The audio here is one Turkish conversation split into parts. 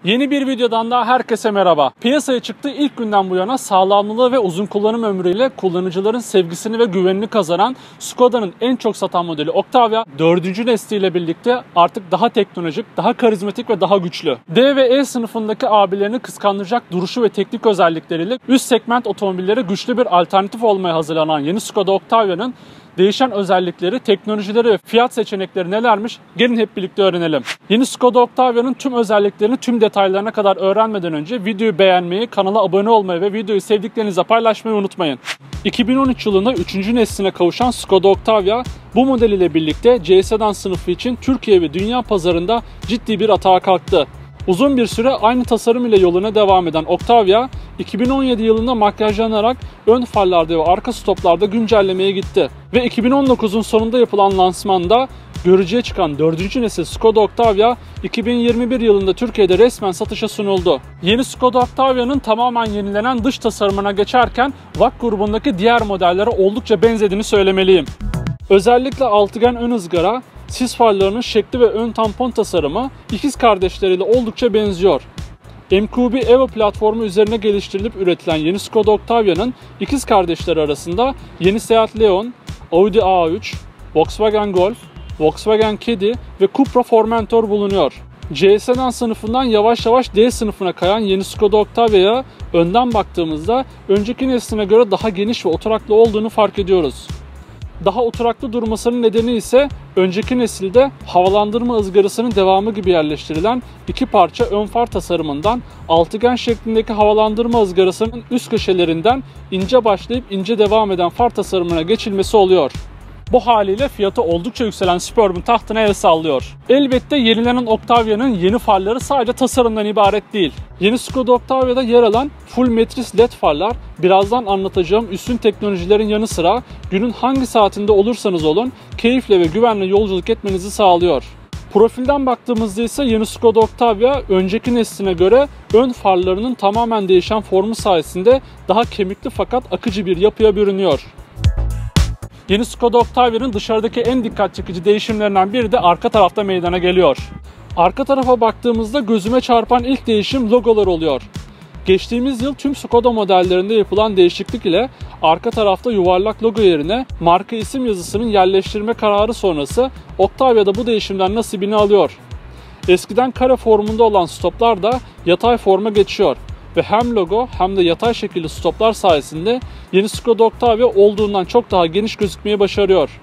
Yeni bir videodan daha herkese merhaba. Piyasaya çıktığı ilk günden bu yana sağlamlığı ve uzun kullanım ömrüyle kullanıcıların sevgisini ve güvenini kazanan Skoda'nın en çok satan modeli Octavia 4. nesliyle birlikte artık daha teknolojik, daha karizmatik ve daha güçlü. D ve E sınıfındaki abilerini kıskandıracak duruşu ve teknik özellikleriyle üst segment otomobillere güçlü bir alternatif olmaya hazırlanan yeni Skoda Octavia'nın değişen özellikleri, teknolojileri ve fiyat seçenekleri nelermiş? Gelin hep birlikte öğrenelim. Yeni Skoda Octavia'nın tüm özelliklerini, tüm detaylarına kadar öğrenmeden önce videoyu beğenmeyi, kanala abone olmayı ve videoyu sevdiklerinizle paylaşmayı unutmayın. 2013 yılında 3. nesline kavuşan Skoda Octavia, bu model ile birlikte C sedan sınıfı için Türkiye ve dünya pazarında ciddi bir atağa kalktı. Uzun bir süre aynı tasarım ile yoluna devam eden Octavia, 2017 yılında makyajlanarak ön farlarda ve arka stoplarda güncellemeye gitti. Ve 2019'un sonunda yapılan lansmanda görücüye çıkan 4. nesil Skoda Octavia, 2021 yılında Türkiye'de resmen satışa sunuldu. Yeni Skoda Octavia'nın tamamen yenilenen dış tasarımına geçerken VAK grubundaki diğer modellere oldukça benzediğini söylemeliyim. Özellikle altıgen ön ızgara, sis farlarının şekli ve ön tampon tasarımı ikiz kardeşleriyle oldukça benziyor. MQB Evo platformu üzerine geliştirilip üretilen yeni Skoda Octavia'nın ikiz kardeşleri arasında yeni Seat Leon, Audi A3, Volkswagen Golf, Volkswagen Caddy ve Cupra Formentor bulunuyor. C sedan sınıfından yavaş yavaş D sınıfına kayan yeni Skoda Octavia'ya önden baktığımızda önceki nesline göre daha geniş ve oturaklı olduğunu fark ediyoruz. Daha oturaklı durmasının nedeni ise önceki nesilde havalandırma ızgarasının devamı gibi yerleştirilen iki parça ön far tasarımından altıgen şeklindeki havalandırma ızgarasının üst köşelerinden ince başlayıp ince devam eden far tasarımına geçilmesi oluyor. Bu haliyle fiyatı oldukça yükselen Superb'ün tahtına el sallıyor. Elbette yenilenen Octavia'nın yeni farları sadece tasarımdan ibaret değil. Yeni Skoda Octavia'da yer alan full metris led farlar birazdan anlatacağım üstün teknolojilerin yanı sıra günün hangi saatinde olursanız olun keyifle ve güvenle yolculuk etmenizi sağlıyor. Profilden baktığımızda ise yeni Skoda Octavia önceki nesline göre ön farlarının tamamen değişen formu sayesinde daha kemikli fakat akıcı bir yapıya bürünüyor. Yeni Skoda Octavia'nın dışarıdaki en dikkat çekici değişimlerinden biri de arka tarafta meydana geliyor. Arka tarafa baktığımızda gözüme çarpan ilk değişim logolar oluyor. Geçtiğimiz yıl tüm Skoda modellerinde yapılan değişiklik ile arka tarafta yuvarlak logo yerine marka isim yazısının yerleştirme kararı sonrası Octavia da bu değişimden nasibini alıyor. Eskiden kare formunda olan stoplar da yatay forma geçiyor. Ve hem logo hem de yatay şekilli stoplar sayesinde yeni Skoda Octavia olduğundan çok daha geniş gözükmeyi başarıyor.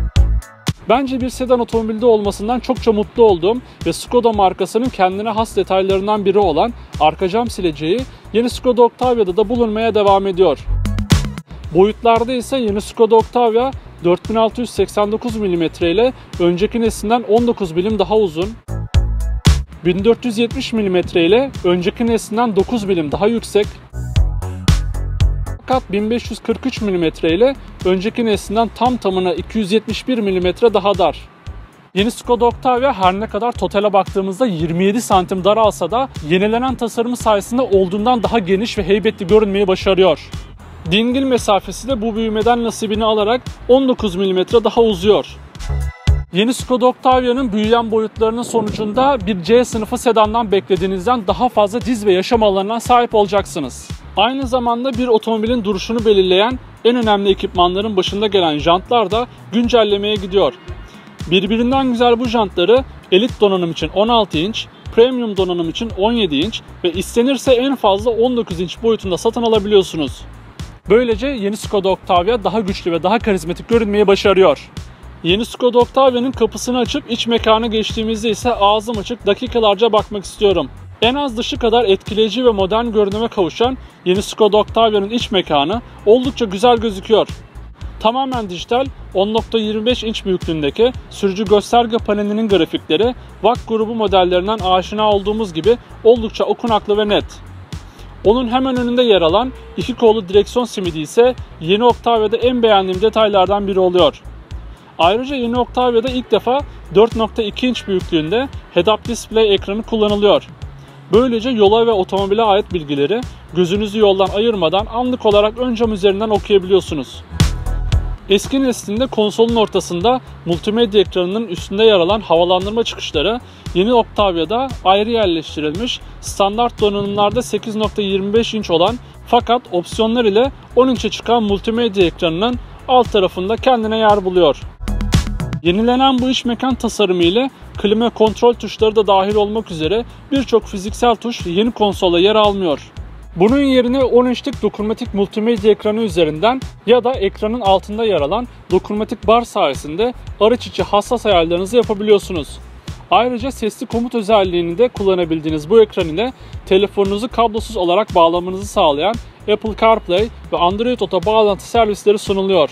Bence bir sedan otomobilde olmasından çokça mutlu olduğum ve Skoda markasının kendine has detaylarından biri olan arka cam sileceği yeni Skoda Octavia'da da bulunmaya devam ediyor. Boyutlarda ise yeni Skoda Octavia 4689 mm ile önceki neslinden 19 milim daha uzun, 1470 mm ile önceki neslinden 9 milim daha yüksek, fakat 1543 mm ile önceki neslinden tam tamına 271 mm daha dar. Yeni Skoda Octavia her ne kadar totale baktığımızda 27 santim daralsa da yenilenen tasarımı sayesinde olduğundan daha geniş ve heybetli görünmeyi başarıyor. Dingil mesafesi de bu büyümeden nasibini alarak 19 mm daha uzuyor. Yeni Skoda Octavia'nın büyüyen boyutlarının sonucunda bir C sınıfı sedandan beklediğinizden daha fazla diz ve yaşam alanına sahip olacaksınız. Aynı zamanda bir otomobilin duruşunu belirleyen en önemli ekipmanların başında gelen jantlar da güncellemeye gidiyor. Birbirinden güzel bu jantları elit donanım için 16 inç, premium donanım için 17 inç ve istenirse en fazla 19 inç boyutunda satın alabiliyorsunuz. Böylece yeni Skoda Octavia daha güçlü ve daha karizmatik görünmeyi başarıyor. Yeni Skoda Octavia'nın kapısını açıp iç mekana geçtiğimizde ise ağzım açık dakikalarca bakmak istiyorum. En az dışı kadar etkileyici ve modern görünüme kavuşan yeni Skoda Octavia'nın iç mekanı oldukça güzel gözüküyor. Tamamen dijital 10.25 inç büyüklüğündeki sürücü gösterge panelinin grafikleri VAK grubu modellerinden aşina olduğumuz gibi oldukça okunaklı ve net. Onun hemen önünde yer alan iki kollu direksiyon simidi ise yeni Octavia'da en beğendiğim detaylardan biri oluyor. Ayrıca yeni Octavia'da ilk defa 4.2 inç büyüklüğünde head-up display ekranı kullanılıyor. Böylece yola ve otomobile ait bilgileri gözünüzü yoldan ayırmadan anlık olarak ön cam üzerinden okuyabiliyorsunuz. Eski neslinde konsolun ortasında multimedya ekranının üstünde yer alan havalandırma çıkışları yeni Octavia'da ayrı yerleştirilmiş, standart donanımlarda 8.25 inç olan fakat opsiyonlar ile 10 inçe çıkan multimedya ekranının alt tarafında kendine yer buluyor. Yenilenen bu iç mekan tasarımı ile klima kontrol tuşları da dahil olmak üzere birçok fiziksel tuş yeni konsolda yer almıyor. Bunun yerine 10 inçlik dokunmatik multimedya ekranı üzerinden ya da ekranın altında yer alan dokunmatik bar sayesinde araç içi hassas ayarlarınızı yapabiliyorsunuz. Ayrıca sesli komut özelliğini de kullanabildiğiniz bu ekran ile telefonunuzu kablosuz olarak bağlamanızı sağlayan Apple CarPlay ve Android Auto bağlantı servisleri sunuluyor.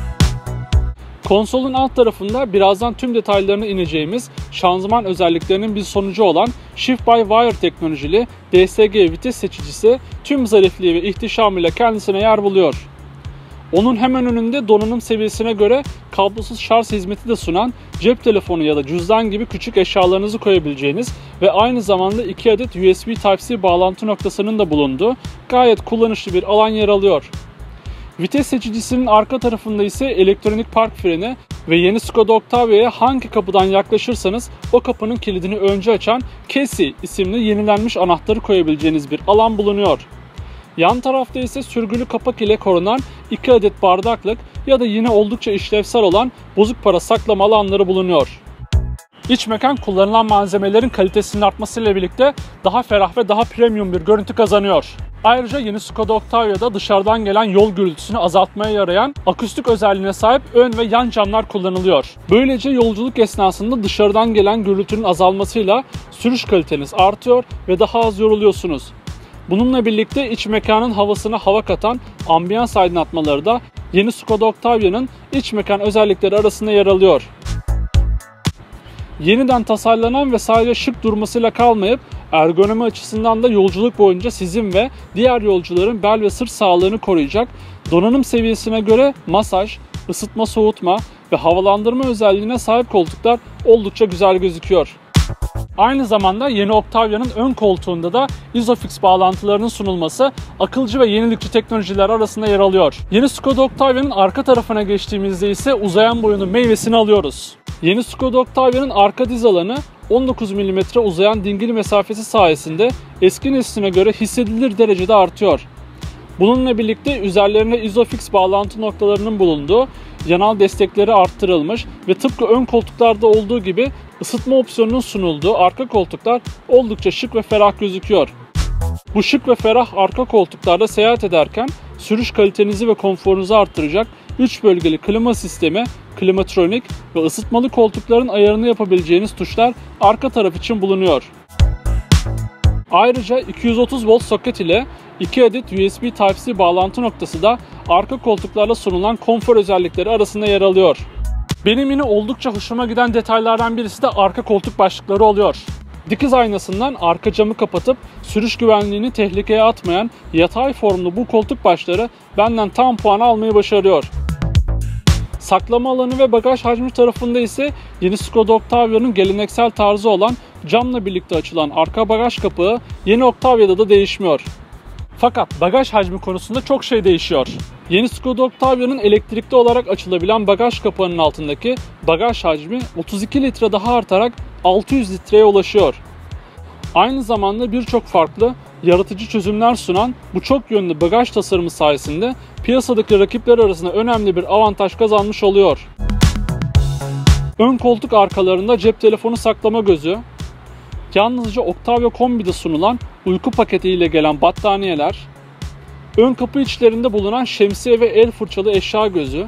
Konsolun alt tarafında birazdan tüm detaylarına ineceğimiz şanzıman özelliklerinin bir sonucu olan Shift by Wire teknolojili DSG vites seçicisi tüm zarifliği ve ihtişamıyla kendisine yer buluyor. Onun hemen önünde donanım seviyesine göre kablosuz şarj hizmeti de sunan cep telefonu ya da cüzdan gibi küçük eşyalarınızı koyabileceğiniz ve aynı zamanda 2 adet USB Type-C bağlantı noktasının da bulunduğu gayet kullanışlı bir alan yer alıyor. Vites seçicisinin arka tarafında ise elektronik park freni ve yeni Skoda Octavia'ya hangi kapıdan yaklaşırsanız o kapının kilidini önce açan Kesi isimli yenilenmiş anahtarı koyabileceğiniz bir alan bulunuyor. Yan tarafta ise sürgülü kapak ile korunan 2 adet bardaklık ya da yine oldukça işlevsel olan bozuk para saklama alanları bulunuyor. İç mekan kullanılan malzemelerin kalitesinin artmasıyla birlikte daha ferah ve daha premium bir görüntü kazanıyor. Ayrıca yeni Skoda Octavia'da dışarıdan gelen yol gürültüsünü azaltmaya yarayan akustik özelliğine sahip ön ve yan camlar kullanılıyor. Böylece yolculuk esnasında dışarıdan gelen gürültünün azalmasıyla sürüş kaliteniz artıyor ve daha az yoruluyorsunuz. Bununla birlikte iç mekanın havasına hava katan ambiyans aydınlatmaları da yeni Skoda Octavia'nın iç mekan özellikleri arasında yer alıyor. Yeniden tasarlanan ve sadece şık durmasıyla kalmayıp ergonomi açısından da yolculuk boyunca sizin ve diğer yolcuların bel ve sırt sağlığını koruyacak donanım seviyesine göre masaj, ısıtma soğutma ve havalandırma özelliğine sahip koltuklar oldukça güzel gözüküyor. Aynı zamanda yeni Octavia'nın ön koltuğunda da Isofix bağlantılarının sunulması akılcı ve yenilikçi teknolojiler arasında yer alıyor. Yeni Skoda Octavia'nın arka tarafına geçtiğimizde ise uzayan boyunun meyvesini alıyoruz. Yeni Skoda Octavia'nın arka diz alanı 19 mm uzayan dingil mesafesi sayesinde eski nesline göre hissedilir derecede artıyor. Bununla birlikte üzerlerine Isofix bağlantı noktalarının bulunduğu, yanal destekleri arttırılmış ve tıpkı ön koltuklarda olduğu gibi ısıtma opsiyonunun sunulduğu arka koltuklar oldukça şık ve ferah gözüküyor. Bu şık ve ferah arka koltuklarda seyahat ederken sürüş kalitenizi ve konforunuzu arttıracak 3 bölgeli klima sistemi, klimatronik ve ısıtmalı koltukların ayarını yapabileceğiniz tuşlar arka taraf için bulunuyor. Ayrıca 230 volt soket ile 2 adet USB Type-C bağlantı noktası da arka koltuklarla sunulan konfor özellikleri arasında yer alıyor. Benim yine oldukça hoşuma giden detaylardan birisi de arka koltuk başlıkları oluyor. Dikiz aynasından arka camı kapatıp sürüş güvenliğini tehlikeye atmayan yatay formlu bu koltuk başları benden tam puan almayı başarıyor. Saklama alanı ve bagaj hacmi tarafında ise yeni Skoda Octavia'nın geleneksel tarzı olan camla birlikte açılan arka bagaj kapağı yeni Octavia'da da değişmiyor. Fakat bagaj hacmi konusunda çok şey değişiyor. Yeni Skoda Octavia'nın elektrikli olarak açılabilen bagaj kapağının altındaki bagaj hacmi 32 litre daha artarak 600 litreye ulaşıyor. Aynı zamanda birçok farklı yaratıcı çözümler sunan bu çok yönlü bagaj tasarımı sayesinde piyasadaki rakipler arasında önemli bir avantaj kazanmış oluyor. Ön koltuk arkalarında cep telefonu saklama gözü, yalnızca Octavia Kombi'de sunulan uyku paketi ile gelen battaniyeler, ön kapı içlerinde bulunan şemsiye ve el fırçalı eşya gözü,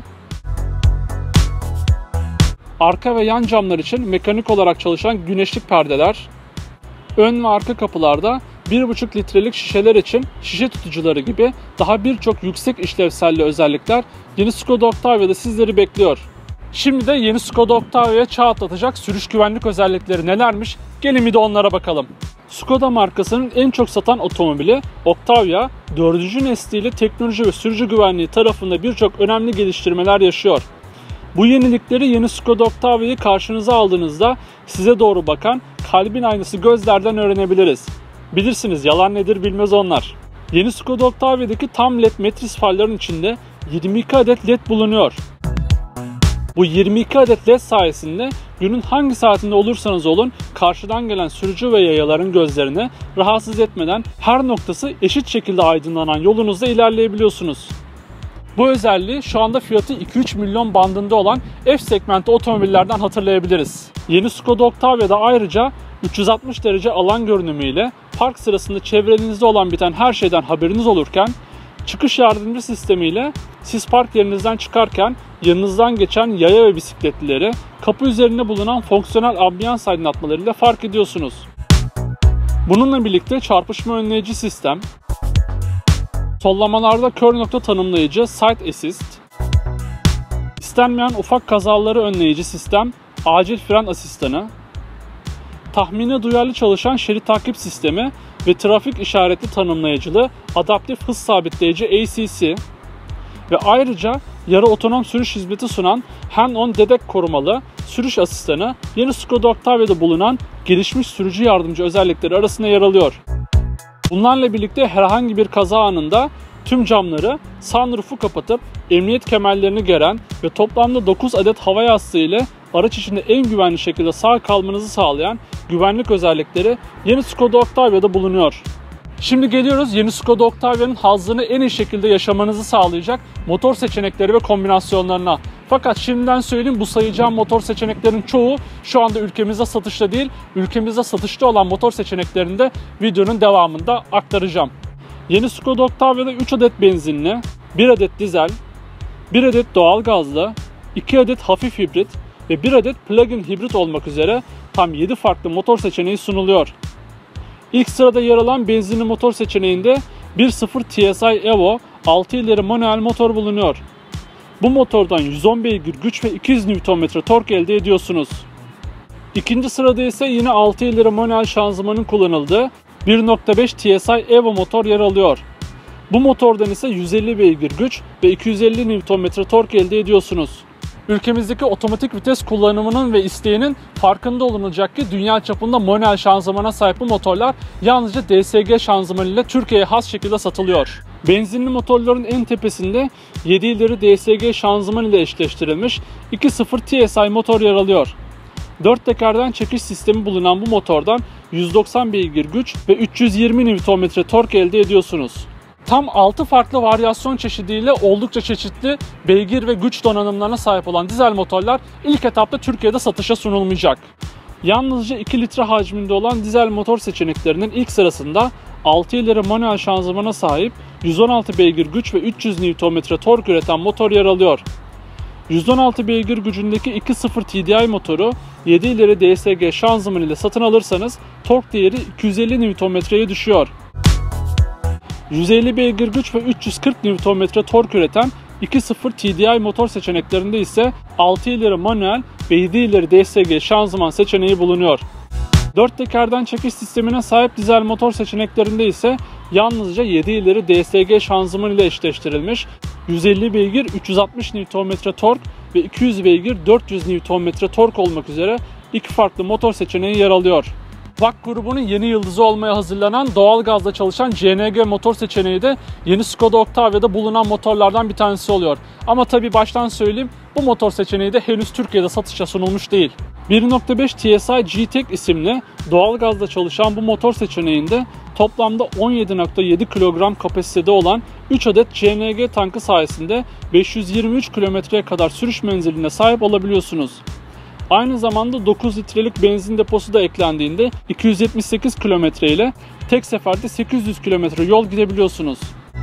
arka ve yan camlar için mekanik olarak çalışan güneşlik perdeler, ön ve arka kapılarda 1,5 litrelik şişeler için şişe tutucuları gibi daha birçok yüksek işlevselli özellikler yeni Skoda Octavia'da sizleri bekliyor. Şimdi de yeni Skoda Octavia'ya çağ atlatacak sürüş güvenlik özellikleri nelermiş? Gelin bir de onlara bakalım. Skoda markasının en çok satan otomobili Octavia, 4. nesliyle teknoloji ve sürücü güvenliği tarafında birçok önemli geliştirmeler yaşıyor. Bu yenilikleri yeni Skoda Octavia'yı karşınıza aldığınızda size doğru bakan kalbin aynası gözlerden öğrenebiliriz. Bilirsiniz, yalan nedir bilmez onlar. Yeni Skoda Octavia'daki tam led metris farların içinde 22 adet led bulunuyor. Bu 22 adet led sayesinde günün hangi saatinde olursanız olun karşıdan gelen sürücü ve yayaların gözlerini rahatsız etmeden her noktası eşit şekilde aydınlanan yolunuzda ilerleyebiliyorsunuz. Bu özelliği şu anda fiyatı 2-3 milyon bandında olan F segmenti otomobillerden hatırlayabiliriz. Yeni Skoda Octavia'da ayrıca 360 derece alan görünümüyle park sırasında çevrenizde olan biten her şeyden haberiniz olurken, çıkış yardımcı sistemiyle siz park yerinizden çıkarken yanınızdan geçen yaya ve bisikletlileri kapı üzerinde bulunan fonksiyonel ambiyans aydınlatmalarıyla fark ediyorsunuz. Bununla birlikte çarpışma önleyici sistem, sollamalarda kör nokta tanımlayıcı Side Assist, istenmeyen ufak kazaları önleyici sistem, acil fren asistanı, tahmine duyarlı çalışan şerit takip sistemi ve trafik işaretli tanımlayıcılı adaptif hız sabitleyici ACC ve ayrıca yarı otonom sürüş hizmeti sunan Hand-on Detect korumalı sürüş asistanı yeni Skoda Octavia'da bulunan gelişmiş sürücü yardımcı özellikleri arasında yer alıyor. Bunlarla birlikte herhangi bir kaza anında tüm camları, sunroof'u kapatıp emniyet kemerlerini geren ve toplamda 9 adet hava yastığı ile araç içinde en güvenli şekilde sağ kalmanızı sağlayan güvenlik özellikleri yeni Skoda Octavia'da bulunuyor. Şimdi geliyoruz yeni Skoda Octavia'nın hazzını en iyi şekilde yaşamanızı sağlayacak motor seçenekleri ve kombinasyonlarına. Fakat şimdiden söyleyeyim, bu sayacağım motor seçeneklerin çoğu şu anda ülkemizde satışta değil. Ülkemizde satışta olan motor seçeneklerini de videonun devamında aktaracağım. Yeni Skoda Octavia'da 3 adet benzinli, 1 adet dizel, 1 adet doğal gazlı, 2 adet hafif hibrit ve 1 adet plug-in hibrit olmak üzere tam 7 farklı motor seçeneği sunuluyor. İlk sırada yer alan benzinli motor seçeneğinde 1.0 TSI Evo 6 ileri manuel motor bulunuyor. Bu motordan 110 beygir güç ve 200 Nm tork elde ediyorsunuz. İkinci sırada ise yine 6 ileri manuel şanzımanın kullanıldığı 1.5 TSI Evo motor yer alıyor. Bu motordan ise 150 beygir güç ve 250 Nm tork elde ediyorsunuz. Ülkemizdeki otomatik vites kullanımının ve isteğinin farkında olunacak ki dünya çapında manuel şanzımana sahip bu motorlar yalnızca DSG şanzıman ile Türkiye'ye has şekilde satılıyor. Benzinli motorların en tepesinde 7 ileri DSG şanzıman ile eşleştirilmiş 2.0 TSI motor yer alıyor. 4 tekerden çekiş sistemi bulunan bu motordan 190 beygir güç ve 320 Nm tork elde ediyorsunuz. Tam 6 farklı varyasyon çeşidiyle oldukça çeşitli beygir ve güç donanımlarına sahip olan dizel motorlar ilk etapta Türkiye'de satışa sunulmayacak. Yalnızca 2 litre hacminde olan dizel motor seçeneklerinin ilk sırasında 6 ileri manuel şanzımana sahip 116 beygir güç ve 300 Nm tork üreten motor yer alıyor. 116 beygir gücündeki 2.0 TDI motoru 7 ileri DSG şanzıman ile satın alırsanız tork değeri 250 Nm'ye düşüyor. 150 beygir güç ve 340 Nm tork üreten 2.0 TDI motor seçeneklerinde ise 6 ileri manuel ve 7 ileri DSG şanzıman seçeneği bulunuyor. 4 tekerden çekiş sistemine sahip dizel motor seçeneklerinde ise yalnızca 7 ileri DSG şanzıman ile eşleştirilmiş 150 beygir 360 Nm tork ve 200 beygir 400 Nm tork olmak üzere iki farklı motor seçeneği yer alıyor. VAK grubunun yeni yıldızı olmaya hazırlanan doğal gazla çalışan CNG motor seçeneği de yeni Skoda Octavia'da bulunan motorlardan bir tanesi oluyor. Ama tabi baştan söyleyeyim, bu motor seçeneği de henüz Türkiye'de satışa sunulmuş değil. 1.5 TSI G-Tech isimli doğal gazla çalışan bu motor seçeneğinde toplamda 17.7 kilogram kapasitede olan 3 adet CNG tankı sayesinde 523 kilometreye kadar sürüş menziline sahip olabiliyorsunuz. Aynı zamanda 9 litrelik benzin deposu da eklendiğinde 278 kilometre ile tek seferde 800 kilometre yol gidebiliyorsunuz.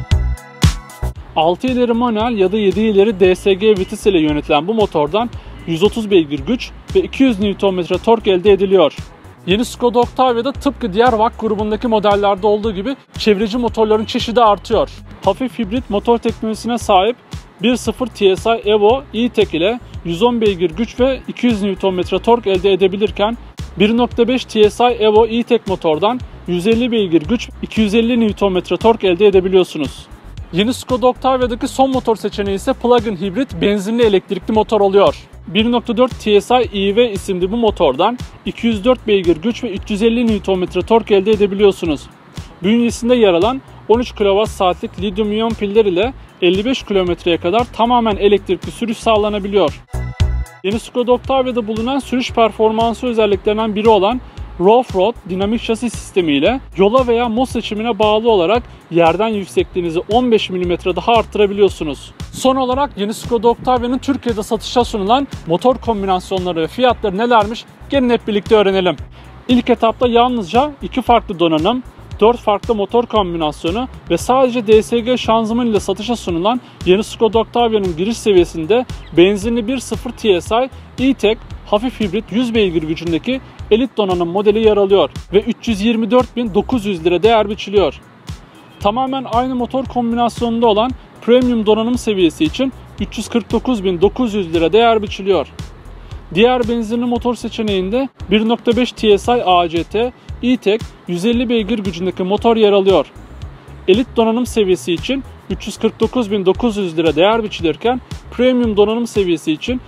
6 ileri manuel ya da 7 ileri DSG vites ile yönetilen bu motordan 130 beygir güç ve 200 Nm tork elde ediliyor. Yeni Skoda Octavia'da tıpkı diğer VAK grubundaki modellerde olduğu gibi çevreci motorların çeşidi artıyor. Hafif hibrit motor teknolojisine sahip 1.0 TSI Evo E-Tech ile 110 beygir güç ve 200 Nm tork elde edebilirken 1.5 TSI Evo E-Tech motordan 150 beygir güç 250 Nm tork elde edebiliyorsunuz. Yeni Skoda Octavia'daki son motor seçeneği ise plug-in hibrit benzinli elektrikli motor oluyor. 1.4 TSI EV isimli bu motordan 204 beygir güç ve 350 Nm tork elde edebiliyorsunuz. Bünyesinde yer alan 13 kWh lityum iyon piller ile 55 kilometreye kadar tamamen elektrikli sürüş sağlanabiliyor. Yeni Skoda Octavia'da bulunan sürüş performansı özelliklerinden biri olan Roll-Road dinamik şasi sistemi ile yola veya mod seçimine bağlı olarak yerden yüksekliğinizi 15 mm daha arttırabiliyorsunuz. Son olarak yeni Skoda Octavia'nın Türkiye'de satışa sunulan motor kombinasyonları ve fiyatları nelermiş? Gelin hep birlikte öğrenelim. İlk etapta yalnızca 2 farklı donanım, 4 farklı motor kombinasyonu ve sadece DSG şanzıman ile satışa sunulan yeni Skoda Octavia'nın giriş seviyesinde benzinli 1.0 TSI E-Tech hafif hibrit 100 beygir gücündeki elit donanım modeli yer alıyor ve 324.900 lira değer biçiliyor. Tamamen aynı motor kombinasyonunda olan premium donanım seviyesi için 349.900 lira değer biçiliyor. Diğer benzinli motor seçeneğinde 1.5 TSI ACT E-Tech 150 beygir gücündeki motor yer alıyor. Elit donanım seviyesi için 349.900 lira değer biçilirken premium donanım seviyesi için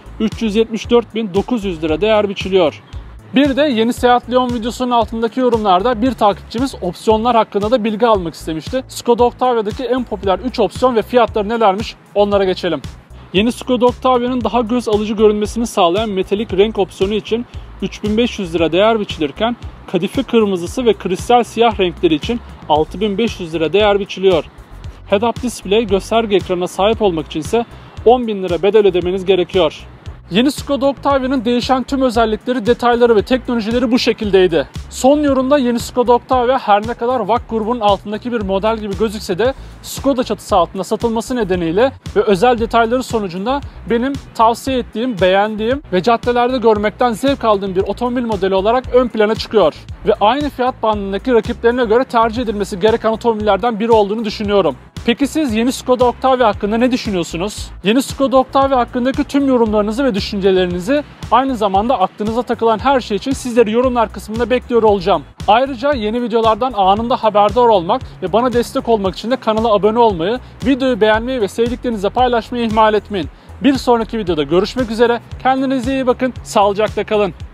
374.900 lira değer biçiliyor. Bir de yeni Seat Leon videosunun altındaki yorumlarda bir takipçimiz opsiyonlar hakkında da bilgi almak istemişti. Skoda Octavia'daki en popüler 3 opsiyon ve fiyatları nelermiş onlara geçelim. Yeni Skoda Octavia'nın daha göz alıcı görünmesini sağlayan metalik renk opsiyonu için 3500 lira değer biçilirken kadife kırmızısı ve kristal siyah renkleri için 6500 lira değer biçiliyor. Head-up display gösterge ekranına sahip olmak için ise 10.000 lira bedel ödemeniz gerekiyor. Yeni Skoda Octavia'nın değişen tüm özellikleri, detayları ve teknolojileri bu şekildeydi. Son yorumda yeni Skoda Octavia her ne kadar VAK grubunun altındaki bir model gibi gözükse de Skoda çatısı altında satılması nedeniyle ve özel detayları sonucunda benim tavsiye ettiğim, beğendiğim ve caddelerde görmekten zevk aldığım bir otomobil modeli olarak ön plana çıkıyor. Ve aynı fiyat bandındaki rakiplerine göre tercih edilmesi gereken otomobillerden biri olduğunu düşünüyorum. Peki siz yeni Skoda Octavia hakkında ne düşünüyorsunuz? Yeni Skoda Octavia hakkındaki tüm yorumlarınızı ve düşüncelerinizi, aynı zamanda aklınıza takılan her şey için sizleri yorumlar kısmında bekliyor olacağım. Ayrıca yeni videolardan anında haberdar olmak ve bana destek olmak için de kanala abone olmayı, videoyu beğenmeyi ve sevdiklerinizle paylaşmayı ihmal etmeyin. Bir sonraki videoda görüşmek üzere. Kendinize iyi bakın. Sağlıcakla kalın.